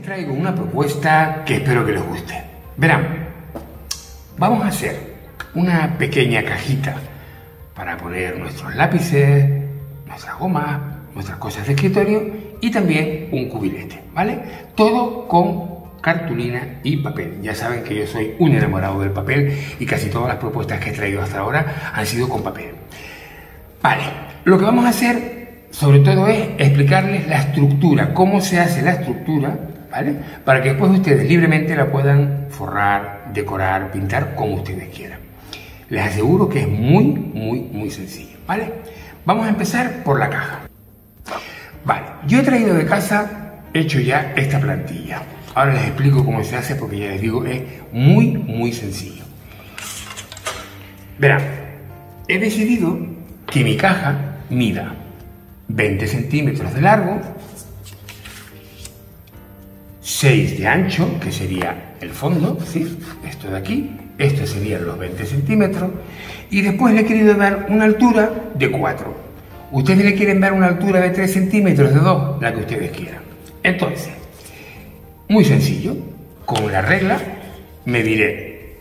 traigo una propuesta que espero que les guste. Verán, vamos a hacer una pequeña cajita para poner nuestros lápices, nuestras gomas, nuestras cosas de escritorio y también un cubilete, ¿vale? Todo con cartulina y papel. Ya saben que yo soy un enamorado del papel y casi todas las propuestas que he traído hasta ahora han sido con papel. Vale, lo que vamos a hacer sobre todo es explicarles la estructura, cómo se hace la estructura, ¿vale? Para que después ustedes libremente la puedan forrar, decorar, pintar como ustedes quieran. Les aseguro que es muy sencillo, ¿vale? Vamos a empezar por la caja. Vale, yo he traído de casa, hecho ya esta plantilla. Ahora les explico cómo se hace porque ya les digo, es muy sencillo. Verán, he decidido que mi caja mida 20 centímetros de largo, 6 de ancho, que sería el fondo, ¿sí? Esto de aquí, esto serían los 20 centímetros, y después le he querido dar una altura de 4. Ustedes le quieren dar una altura de 3 centímetros, de 2, la que ustedes quieran. Entonces, muy sencillo, con la regla mediré,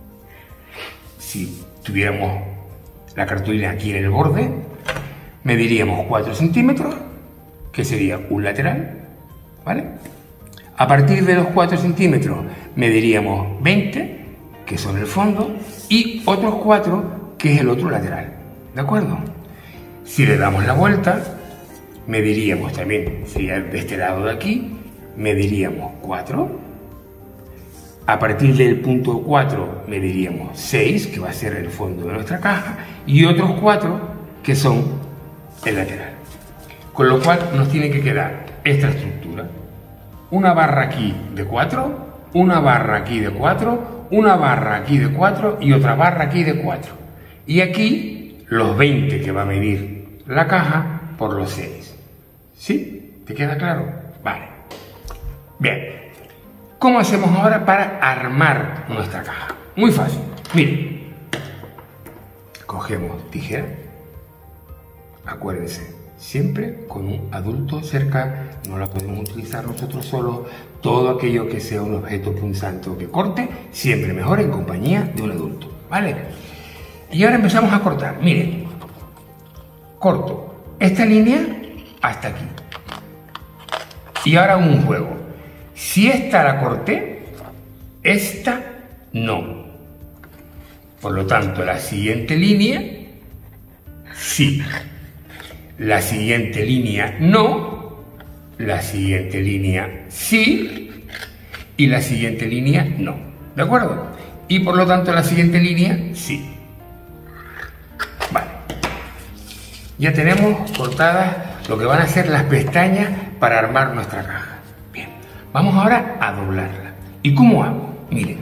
si tuviéramos la cartulina aquí en el borde, mediríamos 4 centímetros, que sería un lateral, ¿vale? A partir de los 4 centímetros mediríamos 20, que son el fondo, y otros 4, que es el otro lateral, ¿de acuerdo? Si le damos la vuelta, mediríamos también, sería de este lado de aquí, mediríamos 4. A partir del punto 4 mediríamos 6, que va a ser el fondo de nuestra caja, y otros 4, que son el lateral. Con lo cual nos tiene que quedar esta estructura. Una barra aquí de 4, una barra aquí de 4, una barra aquí de 4 y otra barra aquí de 4. Y aquí los 20 que va a medir la caja por los 6. ¿Sí? ¿Te queda claro? Vale. Bien. ¿Cómo hacemos ahora para armar nuestra caja? Muy fácil. Miren. Cogemos tijera. Acuérdense, siempre con un adulto cerca, no la podemos utilizar nosotros solos. Todo aquello que sea un objeto punzante o que corte, siempre mejor en compañía de un adulto, ¿vale? Y ahora empezamos a cortar. Miren, corto esta línea hasta aquí. Y ahora un juego. Si esta la corté, esta no. Por lo tanto, la siguiente línea, sí. La siguiente línea no, la siguiente línea sí y la siguiente línea no, ¿de acuerdo? Y por lo tanto la siguiente línea sí. Vale. Ya tenemos cortadas lo que van a ser las pestañas para armar nuestra caja. Bien, vamos ahora a doblarla. ¿Y cómo hago? Miren,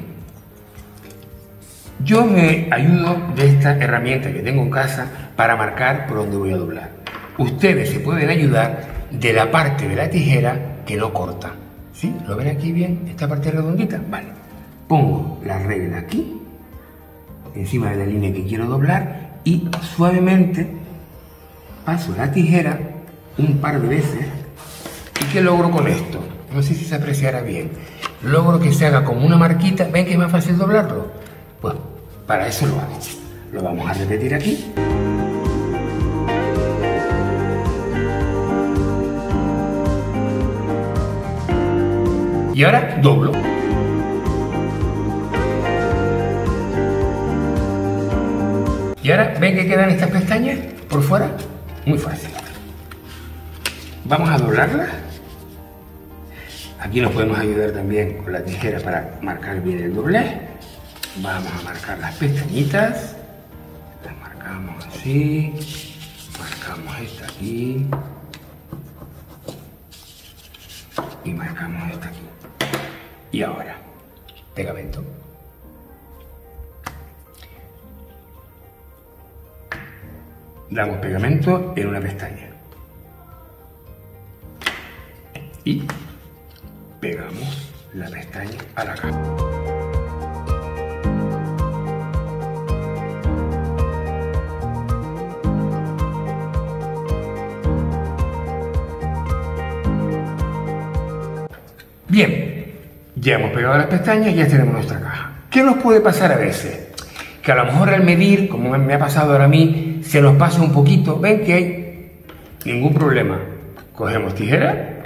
yo me ayudo de esta herramienta que tengo en casa para marcar por dónde voy a doblar. Ustedes se pueden ayudar de la parte de la tijera que no corta. ¿Sí? ¿Lo ven aquí bien? Esta parte redondita. Vale. Pongo la regla aquí, encima de la línea que quiero doblar, y suavemente paso la tijera un par de veces. ¿Y qué logro con esto? No sé si se apreciará bien. Logro que se haga como una marquita. ¿Ven que es más fácil doblarlo? Pues para eso lo hago. Lo vamos a repetir aquí. Y ahora doblo. Y ahora, ¿ven que quedan estas pestañas por fuera? Muy fácil. Vamos a doblarlas. Aquí nos podemos ayudar también con la tijera para marcar bien el doblez. Vamos a marcar las pestañitas. Las marcamos así. Marcamos esta aquí. Y marcamos esta aquí. Y ahora, pegamento. Damos pegamento en una pestaña. Y pegamos la pestaña a la caja. Bien, ya hemos pegado las pestañas, ya tenemos nuestra caja. ¿Qué nos puede pasar a veces? Que a lo mejor al medir, como me ha pasado ahora a mí, se nos pasa un poquito. ¿Ven que hay? Ningún problema. Cogemos tijera.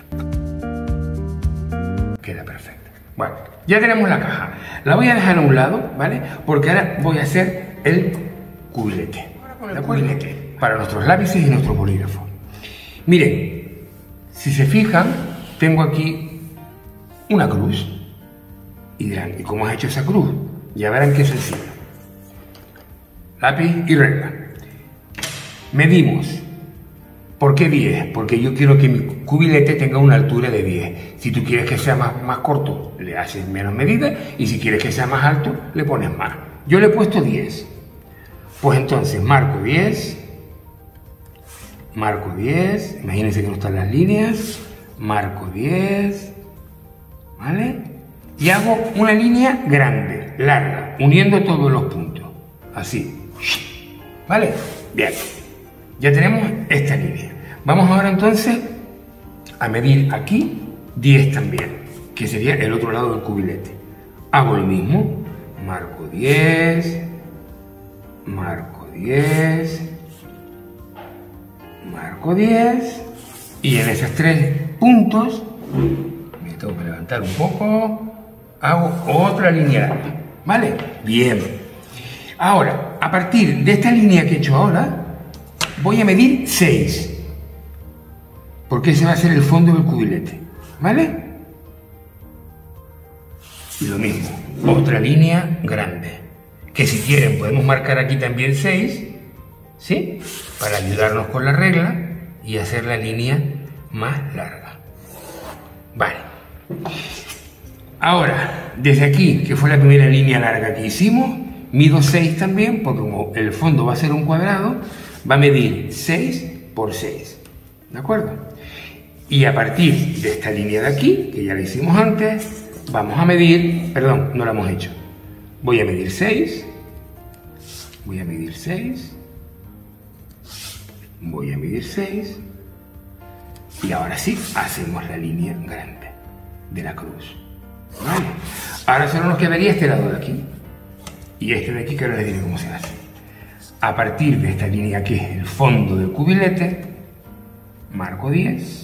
Queda perfecto. Bueno, ya tenemos la caja. La voy a dejar a un lado, ¿vale? Porque ahora voy a hacer el cubilete. El cubilete para nuestros lápices y nuestro bolígrafo. Miren, si se fijan, tengo aquí una cruz. Y dirán, ¿y cómo has hecho esa cruz? Ya verán qué sencillo. Lápiz y regla. Medimos. ¿Por qué 10? Porque yo quiero que mi cubilete tenga una altura de 10. Si tú quieres que sea más corto, le haces menos medida. Y si quieres que sea más alto, le pones más. Yo le he puesto 10. Pues entonces marco 10. Marco 10. Imagínense que no están las líneas. Marco 10. ¿Vale? Y hago una línea grande, larga, uniendo todos los puntos. Así. ¿Vale? Bien. Ya tenemos esta línea. Vamos ahora entonces a medir aquí 10 también, que sería el otro lado del cubilete. Hago lo mismo. Marco 10. Marco 10. Marco 10. Y en esos 3 puntos, me tengo que levantar un poco, hago otra línea larga. ¿Vale? Bien. Ahora, a partir de esta línea que he hecho ahora, voy a medir 6. Porque ese va a ser el fondo del cubilete. ¿Vale? Y lo mismo, otra línea grande. Que si quieren podemos marcar aquí también 6, ¿sí? Para ayudarnos con la regla y hacer la línea más larga. Vale. Ahora, desde aquí, que fue la primera línea larga que hicimos, mido 6 también, porque como el fondo va a ser un cuadrado, va a medir 6 por 6. ¿De acuerdo? Y a partir de esta línea de aquí, que ya la hicimos antes, vamos a medir, perdón, no la hemos hecho. Voy a medir 6. Voy a medir 6. Voy a medir 6. Y ahora sí, hacemos la línea grande de la cruz. ¿Vale? Ahora solo nos quedaría este lado de aquí. Y este de aquí, que ahora les diré cómo se hace. A partir de esta línea que es el fondo del cubilete, marco 10.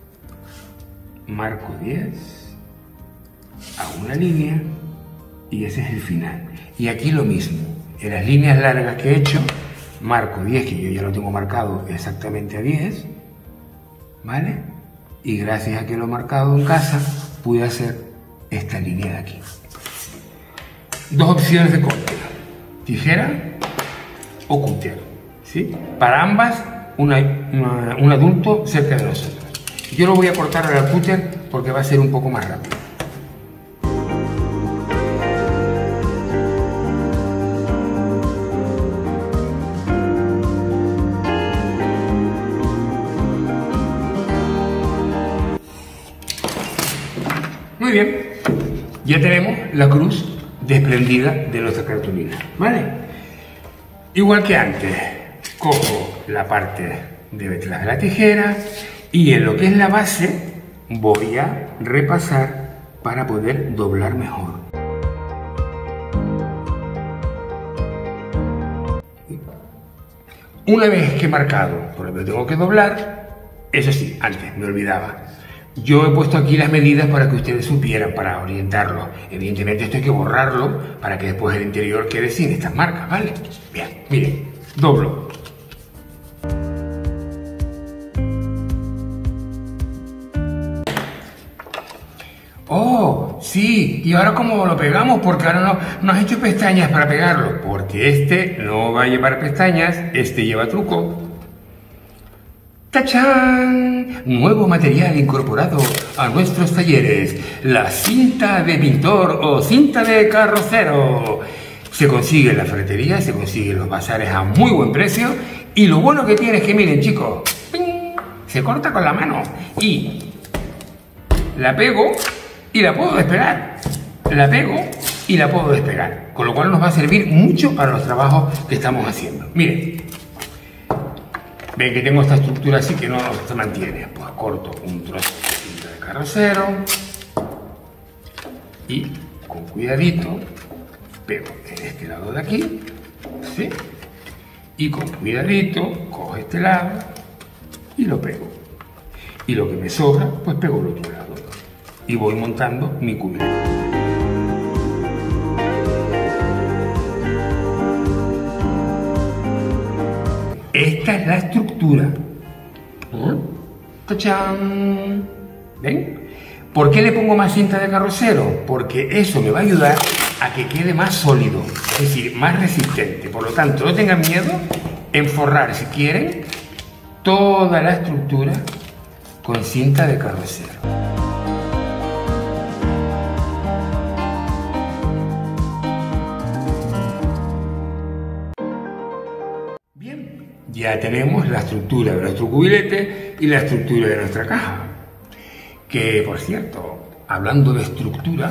Marco 10. Hago una línea. Y ese es el final. Y aquí lo mismo. En las líneas largas que he hecho, marco 10, que yo ya lo tengo marcado exactamente a 10. ¿Vale? Y gracias a que lo he marcado en casa, pude hacer esta línea de aquí. Dos opciones de corte. Tijera o cúter. ¿Sí? Para ambas, un adulto cerca de nosotros. Yo lo voy a cortar al cúter porque va a ser un poco más rápido. Muy bien, ya tenemos la cruz desprendida de nuestra cartulina, ¿vale? Igual que antes, cojo la parte de detrás de la tijera y en lo que es la base voy a repasar para poder doblar mejor. Una vez que he marcado por lo que tengo que doblar, eso sí, antes me olvidaba. Yo he puesto aquí las medidas para que ustedes supieran, para orientarlos. Evidentemente esto hay que borrarlo para que después el interior quede sin estas marcas, ¿vale? Bien, miren, doblo. Oh, sí, ¿y ahora cómo lo pegamos? Porque ahora no has hecho pestañas para pegarlo. Porque este no va a llevar pestañas, este lleva truco. ¡Tachán! Nuevo material incorporado a nuestros talleres. La cinta de pintor o cinta de carrocero. Se consigue en la ferretería, se consigue en los bazares a muy buen precio. Y lo bueno que tiene es que, miren chicos, ¡ping! Se corta con la mano. Y la pego y la puedo despegar. La pego y la puedo despegar. Con lo cual nos va a servir mucho para los trabajos que estamos haciendo. Miren. Ven que tengo esta estructura así que no se mantiene. Pues corto un trozo de cinta de carrocero. y con cuidadito pego en este lado de aquí, ¿sí? Y con cuidadito cojo este lado y lo pego. Y lo que me sobra, pues pego el otro lado. Y voy montando mi cubilete. Esta es la estructura. ¡Tachán! ¿Ven? ¿Por qué le pongo más cinta de carrocero? Porque eso me va a ayudar a que quede más sólido, es decir, más resistente. Por lo tanto, no tengan miedo en forrar, si quieren, toda la estructura con cinta de carrocero. Bien, ya tenemos la estructura de nuestro cubilete y la estructura de nuestra caja. Que, por cierto, hablando de estructura,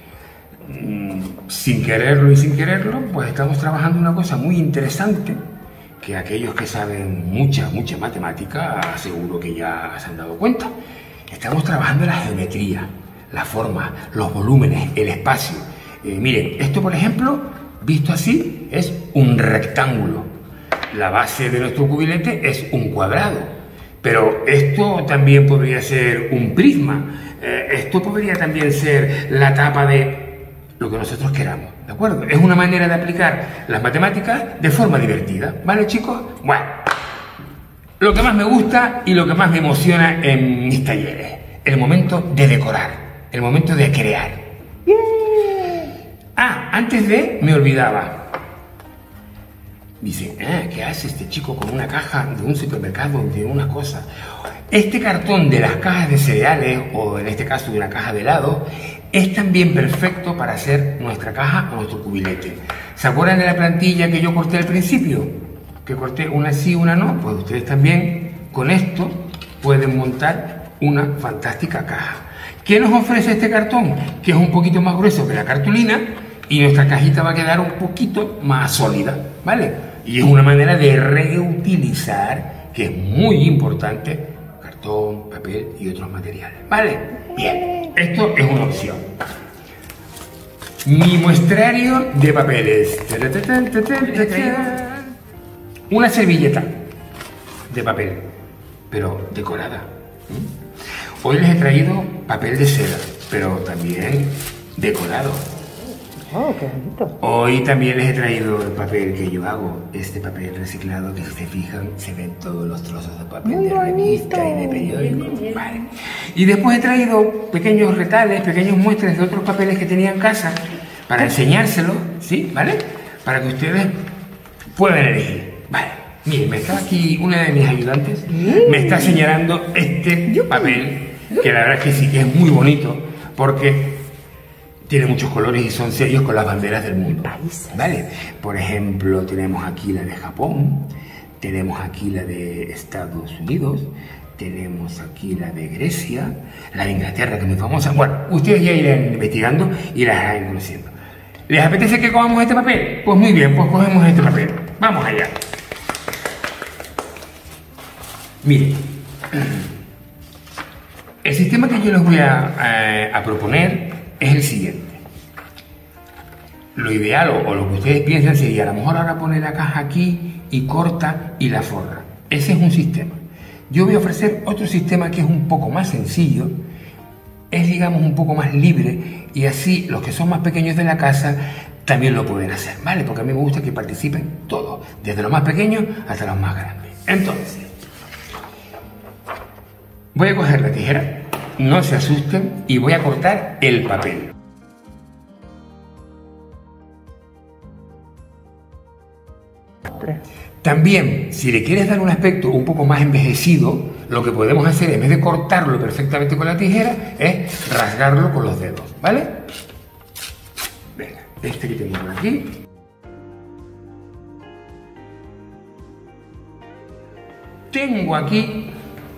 sin quererlo y sin quererlo, pues estamos trabajando una cosa muy interesante, que aquellos que saben mucha matemática, seguro que ya se han dado cuenta. Estamos trabajando la geometría, la forma, los volúmenes, el espacio. Miren, esto, por ejemplo, visto así, es un rectángulo. La base de nuestro cubilete es un cuadrado, pero esto también podría ser un prisma. Esto podría también ser la tapa de lo que nosotros queramos, ¿de acuerdo? Es una manera de aplicar las matemáticas de forma divertida, ¿vale, chicos? Bueno, lo que más me gusta y lo que más me emociona en mis talleres, el momento de decorar, el momento de crear. Ah, antes de, me olvidaba. Dicen, ¿qué hace este chico con una caja de un supermercado, de una cosa? Este cartón de las cajas de cereales, o en este caso de una caja de helado, es también perfecto para hacer nuestra caja o nuestro cubilete. ¿Se acuerdan de la plantilla que yo corté al principio? Que corté una sí, una no. Pues ustedes también con esto pueden montar una fantástica caja. ¿Qué nos ofrece este cartón? Que es un poquito más grueso que la cartulina y nuestra cajita va a quedar un poquito más sólida, ¿vale? Y es una manera de reutilizar, que es muy importante, cartón, papel y otros materiales, ¿vale? Bien, esto es una opción. Mi muestrario de papeles. Una servilleta de papel, pero decorada. Hoy les he traído papel de seda, pero también decorado. Oh, qué bonito. Hoy también les he traído el papel que yo hago, este papel reciclado que si se fijan se ven todos los trozos de papel Muy de revista bonito. y de periódico. Vale. Y después he traído pequeños retales, pequeños muestras de otros papeles que tenía en casa para enseñárselos, ¿sí? ¿Vale? Para que ustedes puedan elegir. Vale. Miren, me está aquí una de mis ayudantes, me está señalando este papel, que la verdad es que sí que es muy bonito, porque tiene muchos colores y son sellos con las banderas del mundo, ¿vale? Por ejemplo, tenemos aquí la de Japón, tenemos aquí la de Estados Unidos, tenemos aquí la de Grecia, la de Inglaterra, que es muy famosa. Bueno, ustedes ya irán investigando y las irán conociendo. ¿Les apetece que cojamos este papel? Pues muy bien, pues cogemos este papel. Vamos allá. Miren, el sistema que yo les voy a proponer es el siguiente. Lo ideal o lo que ustedes piensan sería, a lo mejor ahora pone la caja aquí y corta y la forra. Ese es un sistema. Yo voy a ofrecer otro sistema que es un poco más sencillo, es digamos un poco más libre, y así los que son más pequeños de la casa también lo pueden hacer, ¿vale? Porque a mí me gusta que participen todos, desde los más pequeños hasta los más grandes. Entonces, voy a coger la tijera, no se asusten, y voy a cortar el papel. También, si le quieres dar un aspecto un poco más envejecido, lo que podemos hacer, en vez de cortarlo perfectamente con la tijera, es rasgarlo con los dedos, ¿vale? Venga, este que tengo por aquí. Tengo aquí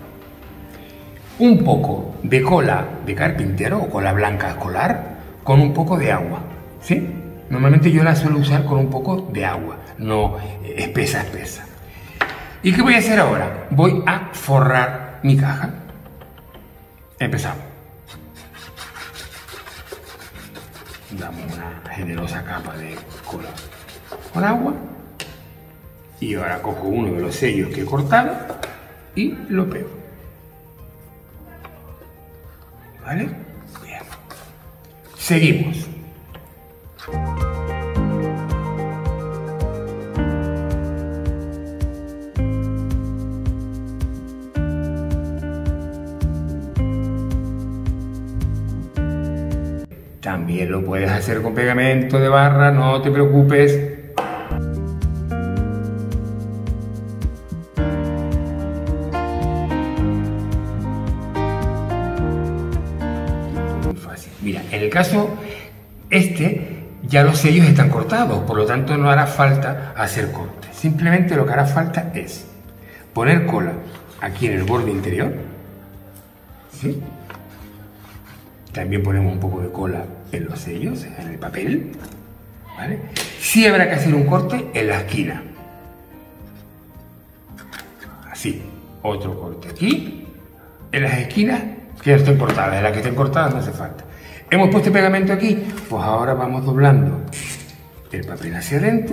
un poco de cola de carpintero o cola blanca escolar con un poco de agua, ¿sí? Normalmente yo la suelo usar con un poco de agua, no espesa. ¿Y qué voy a hacer ahora? Voy a forrar mi caja. Empezamos. damos una generosa capa de cola con agua y ahora cojo uno de los sellos que he cortado y lo pego. ¿Vale? Bien. Seguimos. También lo puedes hacer con pegamento de barra, no te preocupes. Muy fácil. Mira, en el caso ya los sellos están cortados, por lo tanto no hará falta hacer cortes. Simplemente lo que hará falta es poner cola aquí en el borde interior, ¿sí? También ponemos un poco de cola en los sellos, en el papel, ¿vale? Sí habrá que hacer un corte en la esquina. Así, otro corte aquí, en las esquinas que ya estén cortadas, en las que estén cortadas no hace falta. Hemos puesto pegamento aquí, pues ahora vamos doblando el papel hacia adentro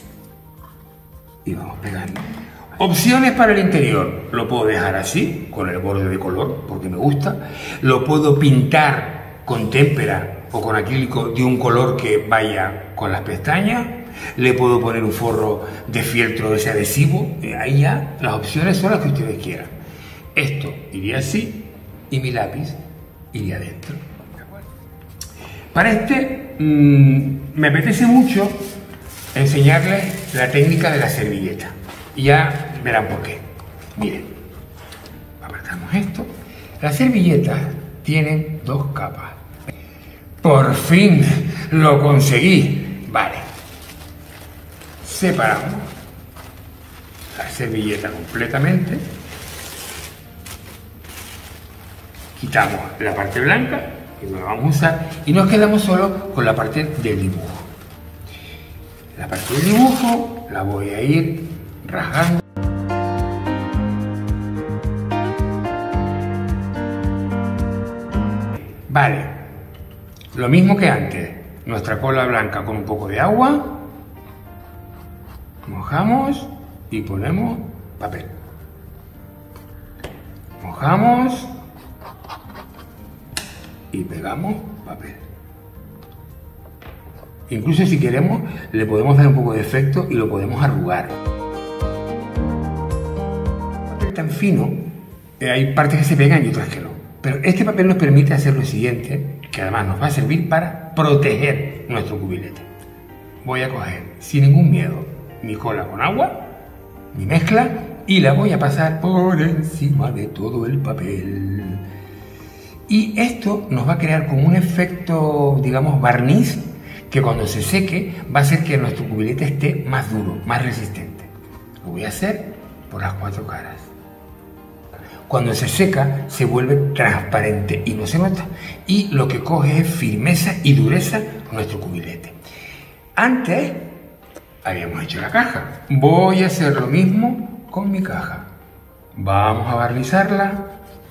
y vamos pegando. Opciones para el interior, lo puedo dejar así, con el borde de color, porque me gusta. Lo puedo pintar con témpera o con acrílico de un color que vaya con las pestañas. Le puedo poner un forro de fieltro de ese adhesivo. Ahí ya las opciones son las que ustedes quieran. Esto iría así y mi lápiz iría adentro. Para me apetece mucho enseñarles la técnica de la servilleta. Y ya verán por qué. Miren, apartamos esto. Las servilletas tienen dos capas. ¡Por fin lo conseguí! Vale. Separamos la servilleta completamente. Quitamos la parte blanca, que no la vamos a usar, y nos quedamos solo con la parte del dibujo. La parte del dibujo la voy a ir rasgando. Vale, lo mismo que antes, nuestra cola blanca con un poco de agua, mojamos y ponemos papel. Mojamos y pegamos papel. Incluso si queremos le podemos dar un poco de efecto y lo podemos arrugar. Tan fino, hay partes que se pegan y otras que no. Pero este papel nos permite hacer lo siguiente, que además nos va a servir para proteger nuestro cubilete. Voy a coger, sin ningún miedo, mi cola con agua, mi mezcla, y la voy a pasar por encima de todo el papel. Y esto nos va a crear como un efecto, digamos, barniz, que cuando se seque va a hacer que nuestro cubilete esté más duro, más resistente. Lo voy a hacer por las cuatro caras. Cuando se seca se vuelve transparente y no se nota, y lo que coge es firmeza y dureza nuestro cubilete. Antes habíamos hecho la caja, voy a hacer lo mismo con mi caja. Vamos a barnizarla.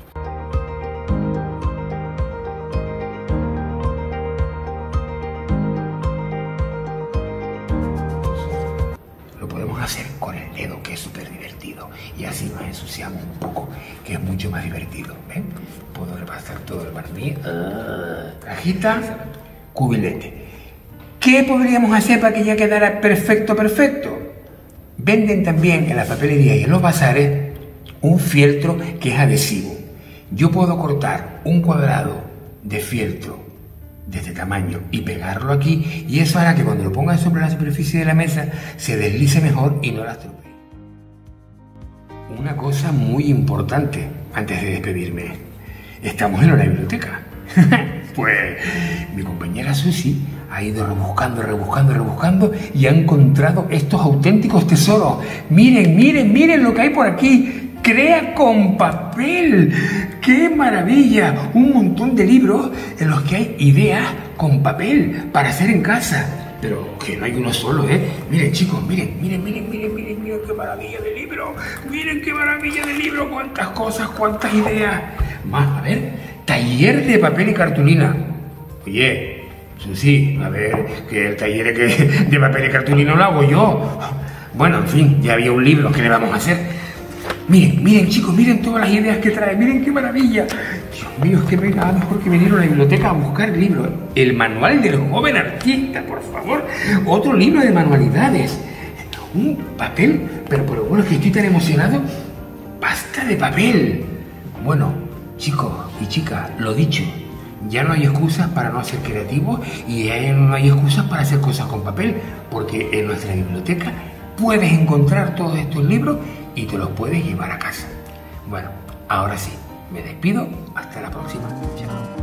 Hacer con el dedo, que es súper divertido, y así nos ensuciamos un poco, que es mucho más divertido. ¿Ven? Puedo repasar todo el barniz, cajita, cubilete. ¿Qué podríamos hacer para que ya quedara perfecto? Venden también en la papelería y en los bazares un fieltro que es adhesivo. Yo puedo cortar un cuadrado de fieltro de este tamaño y pegarlo aquí, y eso hará que cuando lo ponga sobre la superficie de la mesa se deslice mejor y no la estropee. Una cosa muy importante antes de despedirme: estamos en una biblioteca. Pues mi compañera Susi ha ido rebuscando y ha encontrado estos auténticos tesoros. Miren lo que hay por aquí. Crea con papel. ¡Qué maravilla! Un montón de libros en los que hay ideas con papel para hacer en casa. Pero que no hay uno solo, ¿eh? Miren, chicos, miren qué maravilla de libro. Miren qué maravilla de libro. Cuántas cosas, cuántas ideas. Más, a ver, taller de papel y cartulina. Oye, Sí, a ver, que el taller de papel y cartulina lo hago yo. Bueno, en fin, ya había un libro, ¿qué le vamos a hacer? Miren, miren chicos, miren todas las ideas que trae, miren qué maravilla. Dios mío, es que no hay nada mejor que venir a la biblioteca a buscar el libro. El manual del joven artista, por favor. Otro libro de manualidades. Un papel, pero bueno, es que estoy tan emocionado. Pasta de papel. Bueno, chicos y chicas, lo dicho. Ya no hay excusas para no ser creativos y ya no hay excusas para hacer cosas con papel, porque en nuestra biblioteca puedes encontrar todos estos libros y te los puedes llevar a casa. Bueno, ahora sí, me despido, hasta la próxima. Chao.